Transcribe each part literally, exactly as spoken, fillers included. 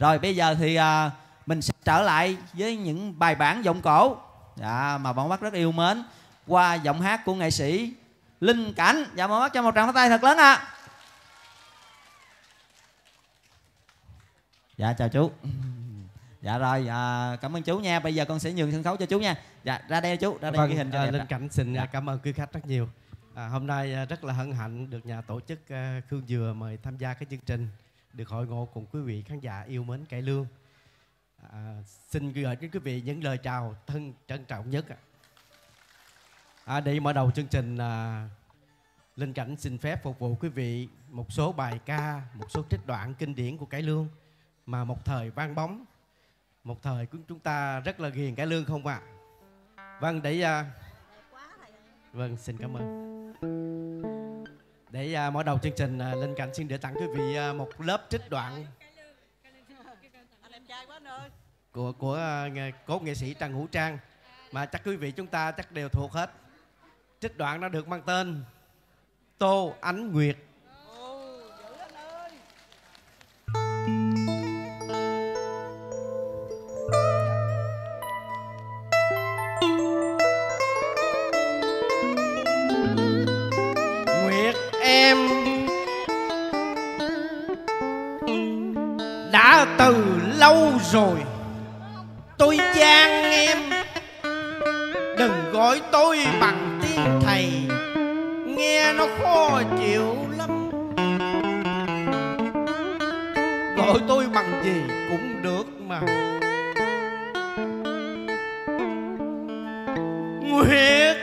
Rồi bây giờ thì à, mình sẽ trở lại với những bài bản giọng cổ dạ, mà bọn bác rất yêu mến qua giọng hát của nghệ sĩ Linh Cảnh. Dạ, bọn bác cho một tràng pháo tay thật lớn ạ. À. Dạ chào chú. Dạ rồi, à, cảm ơn chú nha. Bây giờ con sẽ nhường sân khấu cho chú nha. Dạ ra đây chú, ra đây vâng, ghi hình cho à, đẹp. Linh Cảnh xin dạ. cảm ơn quý khách rất nhiều. À, hôm nay rất là hân hạnh được nhà tổ chức uh, Khương Dừa mời tham gia cái chương trình, được hội ngộ cùng quý vị khán giả yêu mến cải lương. À, xin gửi đến quý vị những lời chào thân trân trọng nhất. À, để mở đầu chương trình, à, Linh Cảnh xin phép phục vụ quý vị một số bài ca, một số trích đoạn kinh điển của cải lương mà một thời vang bóng, một thời của chúng ta rất là ghiền cải lương không ạ? À? Vâng, để à, vâng xin cảm ơn. Để uh, mở đầu chương trình, uh, Linh Cảnh xin gửi tặng quý vị uh, một lớp trích đoạn của của uh, cố nghệ sĩ Trần Hữu Trang mà chắc quý vị chúng ta chắc đều thuộc hết. Trích đoạn nó được mang tên Tô Ánh Nguyệt. Đã từ lâu rồi tôi gian em, đừng gọi tôi bằng tiếng thầy, nghe nó khó chịu lắm. Gọi tôi bằng gì cũng được mà. Nguyệt,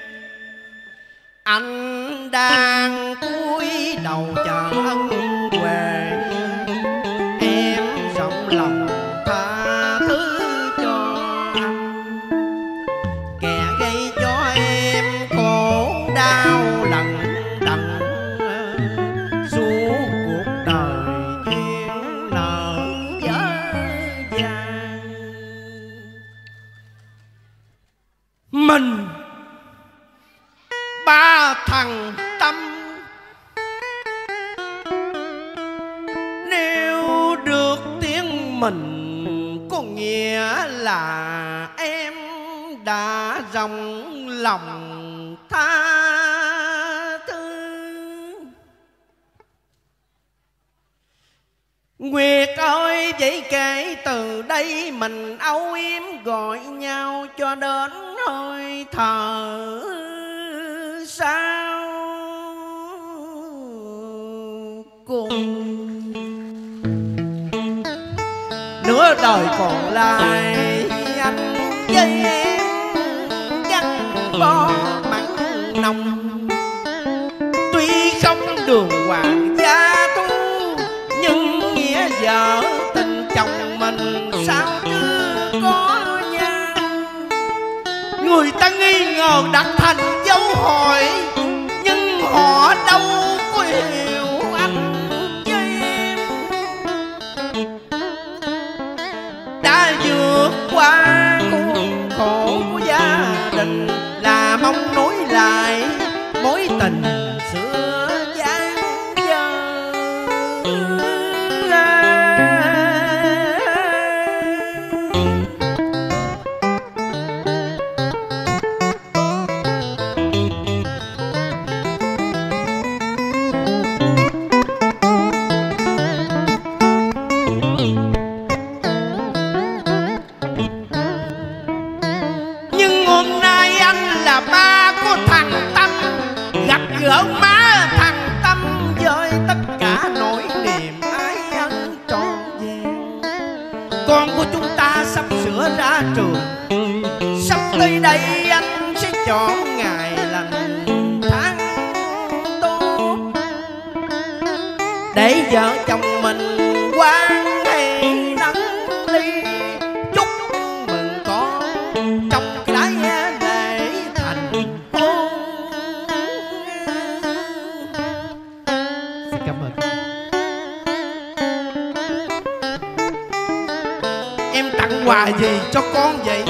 anh đang cúi đầu chờ ân huệ, lòng tha thứ cho anh, kẻ gây cho em khổ đau lần đần suốt cuộc đời duyên nợ dở dang. Mình ba thằng Tâm, nếu được mình có nghĩa là em đã rộng lòng tha thứ. Nguyệt ơi, vậy kể từ đây mình âu yếm gọi nhau cho đến hơi thở sao cùng. Nửa đời còn lại anh với em gắn bó mặn nồng, tuy không đường hoàng gia tu nhưng nghĩa vợ tình chồng mình sao chưa có nhau. Người ta nghi ngờ đặt thành dấu hỏi nhưng họ đâu có hiểu anh với em đã vượt qua khuôn khổ của gia đình, là mong nối lại mối tình xưa dang dở. Gỡ má thằng Tâm với tất cả nỗi niềm ái ân trọn vẹn. Con của chúng ta sắp sửa ra trường, sắp tới đây anh sẽ chọn ngày lành tháng tốt để vợ chồng mình quan hệ nắng ly, chúc mừng con trong cái lễ thành hôn. Cảm ơn. Em tặng quà gì cho con vậy?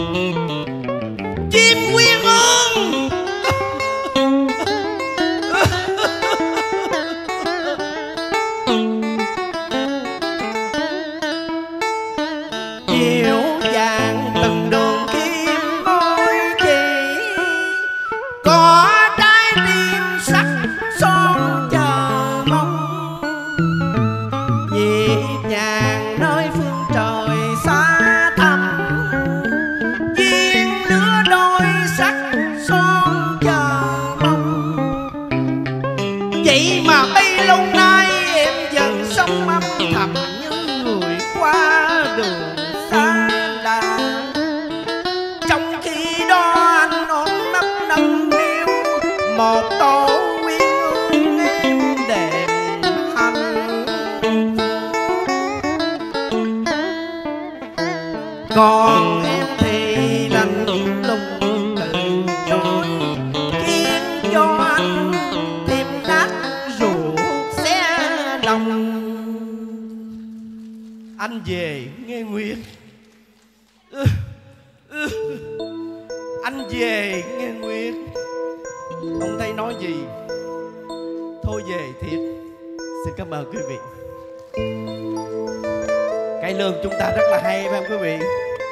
Chim Quyên ương. nhàn nơi phương trời xa thăm, duyên lứa đôi sắc son chờ mong. Vậy mà bấy lâu nay em dần sống âm thầm như người qua đường xa lạ, trong khi đó anh ôm nấp nâng niu một tổ quyến ương êm đềm hạnh. Còn em thì lạnh lùng từ chối, khiến cho anh thêm nát ruột xé lòng. Anh về nghe Nguyệt, ừ, ừ. Anh về nghe Nguyệt. Không thấy nói gì, thôi về thiệt. Xin cảm ơn quý vị. Cải lương chúng ta rất là hay phải không quý vị?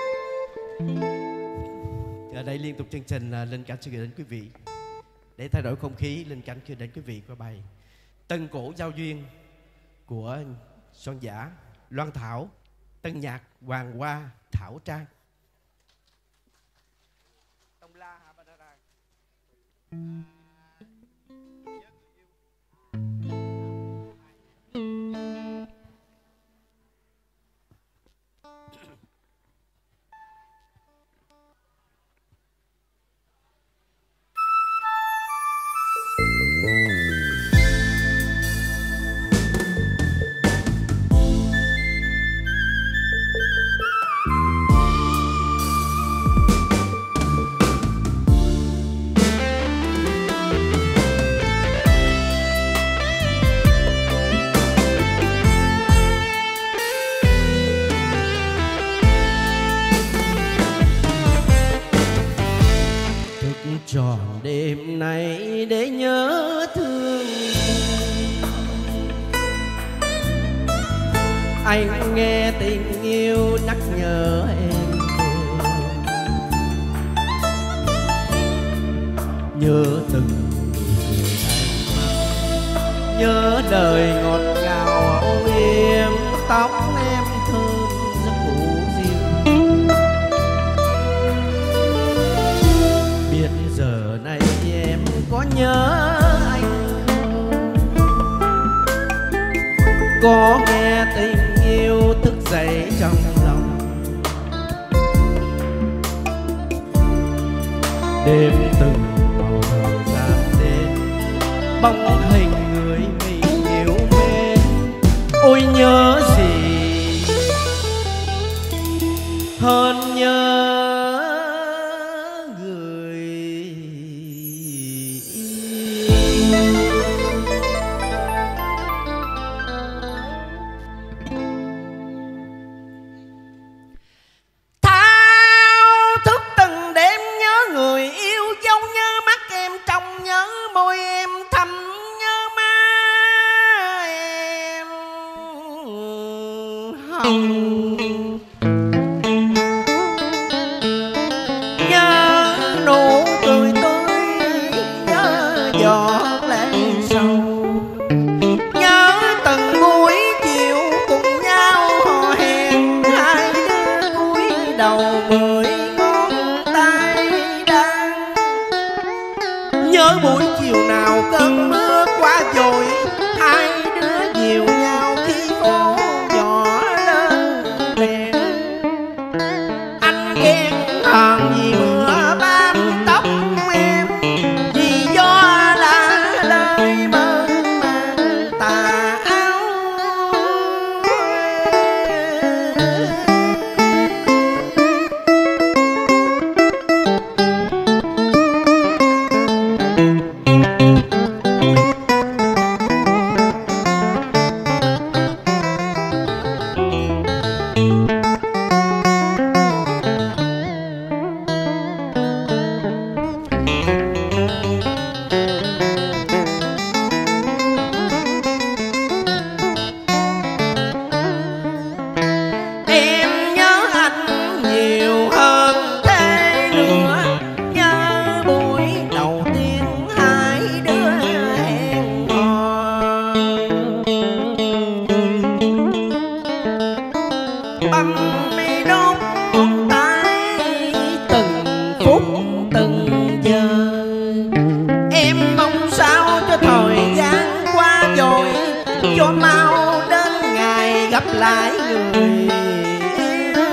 Ở đây liên tục chương trình Linh Cảnh sẽ gửi đến quý vị, để thay đổi không khí, Linh Cảnh gửi đến quý vị qua bài Tân Cổ Giao Duyên của soạn giả Loan Thảo, tân nhạc Hoàng Hoa Thảo Trang. Tròn đêm nay để nhớ thương, anh nghe tình yêu nhắc nhở em về. Nhớ từng người anh, nhớ đời ngọt ngào âu yếm, tóc em thơm giấc ngủ riêng. Biết giờ này em có nhớ anh không? Có nghe tình yêu thức dậy trong lòng. Đêm từng màu thời gian đến, bóng hình người mình yêu mến. Ôi nhớ gì hơn nhớ nhiều nhau khi phố nhỏ lên đèn. băm mi đốt ngón tay từng phút từng giờ. Em mong sao cho thời gian qua rồi, cho mau đến ngày gặp lại người yêu.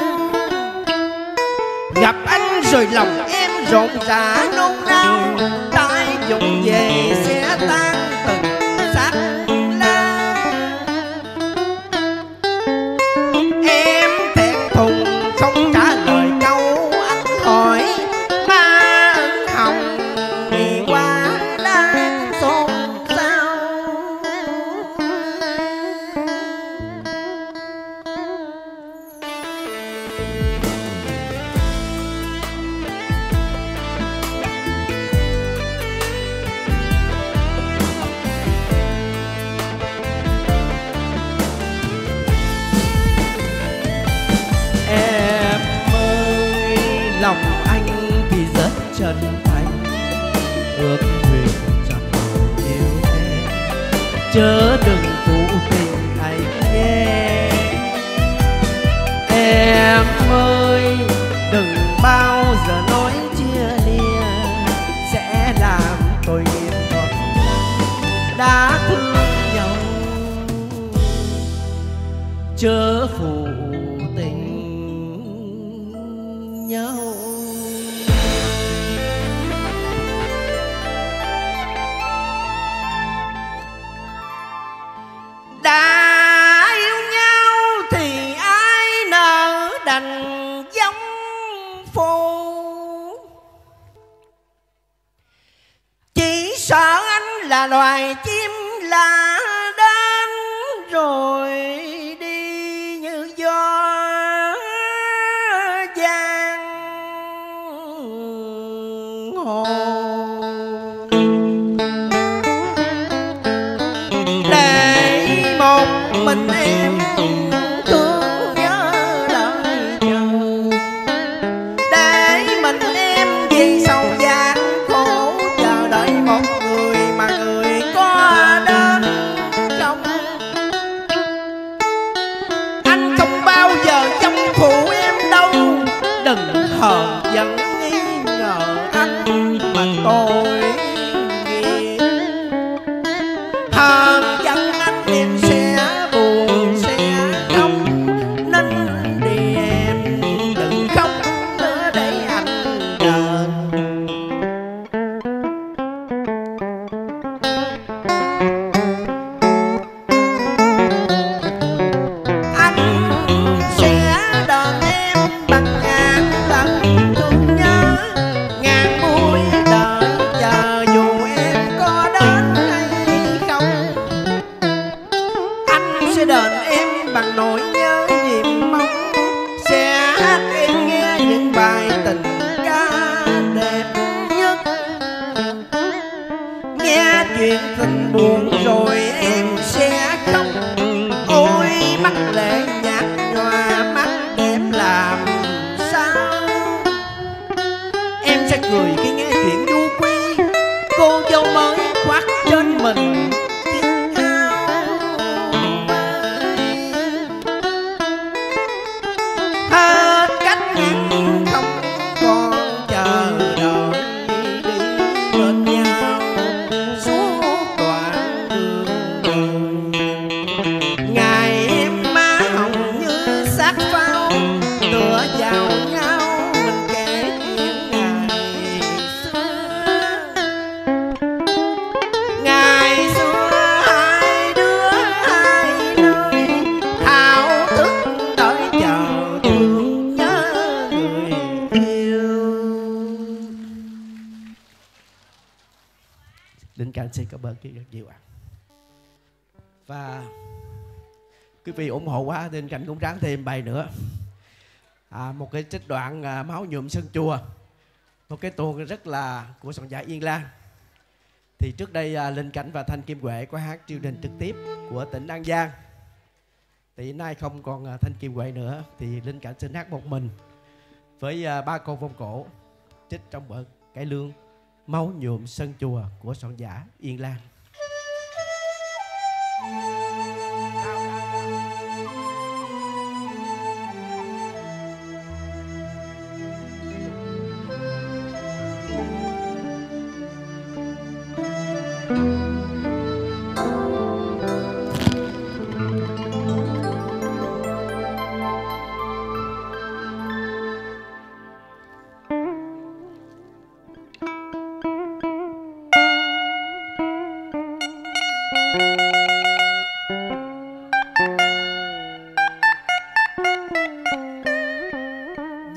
Gặp anh rồi lòng em rộn rã nôn nao, trái dụng về sẽ tan từng xác lá. Em thẹn thùng không trả lời câu anh hỏi, má ửng hồng vì qua đang xôn xao. Em ơi, lòng anh thì rất chân thành, ước nguyện chẳng yêu em, chớ đừng phụ tình anh nhé. Em ơi, đừng bao giờ nói chia lìa, sẽ làm tôi nghiện ngọt đã thương nhau, chớ phụ tình nhau. Đã yêu nhau thì ai nỡ đành giống phù, chỉ sợ anh là loài chim lạ đến rồi đi như gió giang hồ. Để một mình em thương nhớ đợi chờ, để mình em vì sầu gian khổ chờ đợi một người mà người có đến không. Anh không bao giờ trong phụ em đâu, đừng hờn giận nghi ngờ anh mà tôi nghiện. Hờn giận anh em sẽ buồn sẽ khóc, nên đi em đừng khóc nữa để anh đền. Anh sẽ đền em bằng ngàn lần thương nhớ, ngàn buổi đợi chờ dù em có đến hay không. Anh sẽ đền em bằng nỗi nhớ niềm mong, sẽ hát em nghe những bài tình ca đẹp nhất. Nghe chuyện tình buồn rồi em sẽ khóc, ôi mắt lệ nhạt nhòa mắt em làm sao. Em sẽ cười khi nghe chuyện du quy, cô dâu mới khoác trên mình chiếc áo mới. Hết cách ngăn không còn chờ đợi đi bên nhau suốt đoạn đường đời. Ngày em má hồng như xác phao, tựa vào nhau mình kể chuyện ngày xưa. Ngày xưa hai đứa hai nơi, thao thức đợi chờ thương nhớ người yêu. Linh Cảnh xin cảm ơn rất nhiều ạ. Và quý vị ủng hộ quá, Linh Cảnh cũng ráng thêm bài nữa. À, một cái trích đoạn à, máu nhuộm sân chùa, một cái tuồng rất là của soạn giả Yên Lan. Thì trước đây à, Linh Cảnh và Thanh Kim Huệ có hát chương trình trực tiếp của tỉnh An Giang. Thì nay không còn à, Thanh Kim Huệ nữa, thì Linh Cảnh xin hát một mình với à, ba câu vông cổ trích trong vở cải lương Máu nhuộm sân chùa của soạn giả Yên Lan.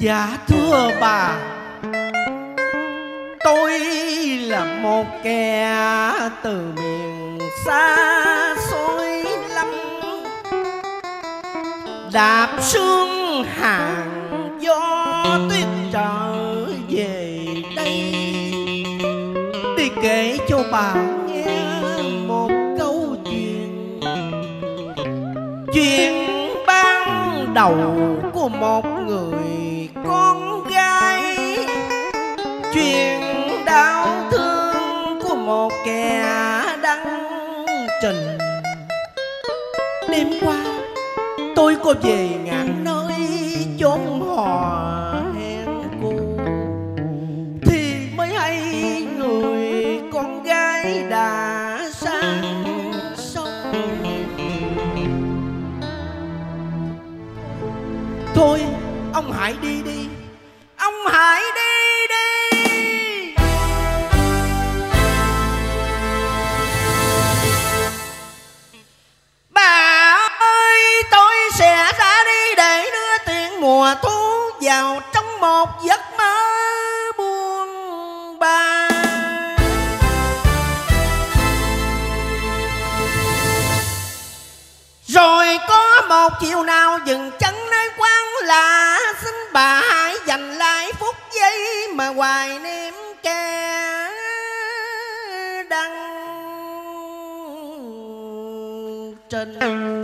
Dạ thưa bà, tôi là một kẻ từ miền xa xôi lắm, đạp sương hàng gió tuyết trở về đây để kể cho bà nghe một câu chuyện. Chuyện ban đầu của một người con gái, chuyện đau thương của một kẻ đăng trình. Đêm qua tôi có về ngàn nơi chốn hò hẹn cũ, thì mới hay người con gái đã sang sông. Thôi ông hãy đi đi, ông hãy đi đi. Bà ơi, tôi sẽ ra đi để đưa tiếng mùa thu vào trong một giấc mơ buồn bã. Rồi có một chiều nào dừng chân nơi quán lạ, xin bà hãy dành lại phút giây mà hoài niệm kẻ đăng trình.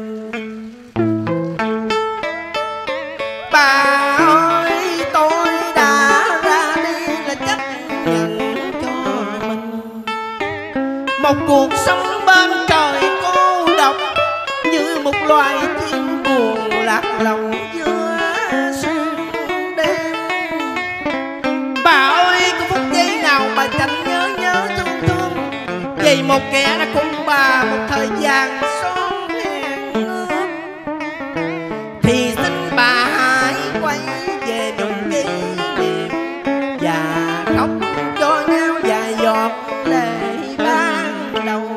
Bà ơi, tôi đã ra đi là chấp nhận cho mình một cuộc sống bên trời cô độc, như một loài chim buồn lạc lòng giữa sương đêm. Bà ơi, có phút giây nào bà chẳng nhớ nhớ thương thương về một kẻ đã cùng bà một thời gian son hẹn ước, thì xin bà hãy quay về những kỷ niệm và khóc cho nhau vài giọt lệ ban đầu.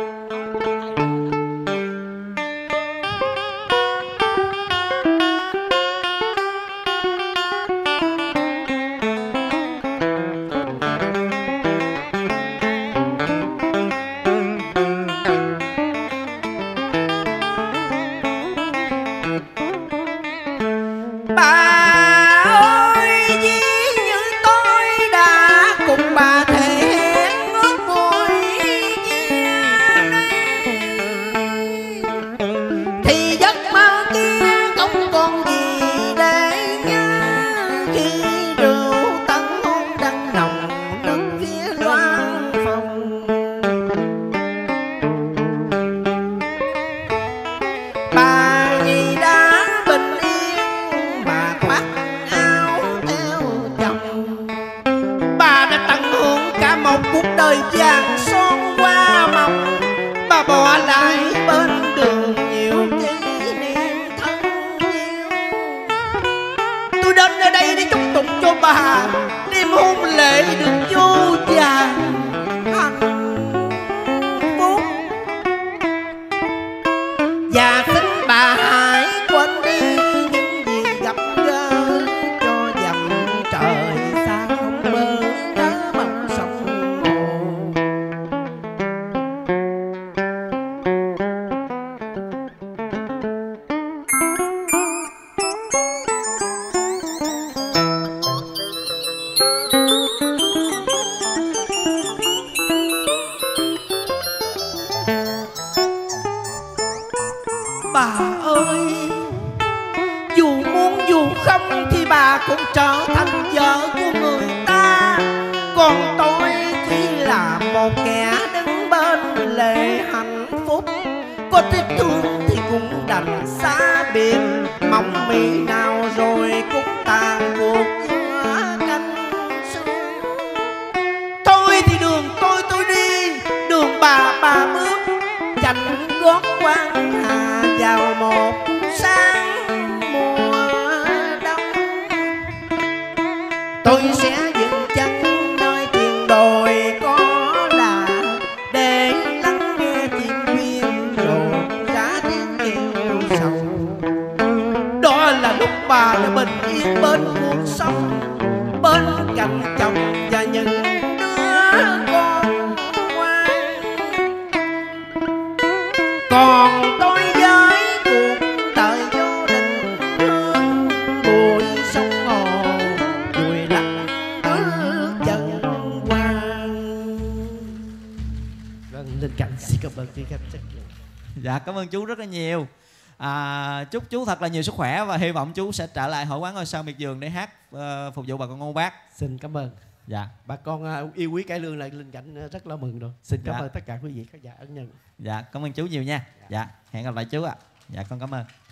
Đêm hôn lễ được vô vàn hạnh phúc, và xin bà hãy quên đi những gì gặp gỡ, cho dặm trời xa không bờ đá mong sông hồ. Bà ơi, dù muốn dù không thì bà cũng trở thành vợ của người ta, còn tôi chỉ là một kẻ đứng bên lệ hạnh phúc. Có tiếc thương thì cũng đành xa biệt, mong mỹ nào rồi cũng tàn cuộc giữa cánh sương. Thôi thì đường tôi tôi đi, đường bà bà bước, chạnh gót quan hà vào một sáng mùa đông. Tôi sẽ dừng chân nơi tiền đồi có là để lắng nghe chuyện duyên rộn rã tiếng kêu sầu. Đó là lúc bà đã bình yên bên cuộc sống, bên cạnh chồng và những đứa con ngoan. Còn tôi với cuộc đời vô định hương, bụi sông hồ vùi lấp bước chân quan. Vâng, Linh Cảnh xin cảm ơn quý khách. Dạ, cảm ơn chú rất là nhiều. À, chúc chú thật là nhiều sức khỏe và hy vọng chú sẽ trở lại hội quán ngôi sao miệt vườn để hát uh, phục vụ bà con cô bác. Xin cảm ơn. Dạ. Bà con uh, yêu quý cải lương lại Linh Cảnh rất là mừng rồi. Xin cảm dạ. ơn tất cả quý vị khán giả ân nhân. Dạ, cảm ơn chú nhiều nha. Dạ, dạ hẹn gặp lại chú ạ. À. Dạ, con cảm ơn.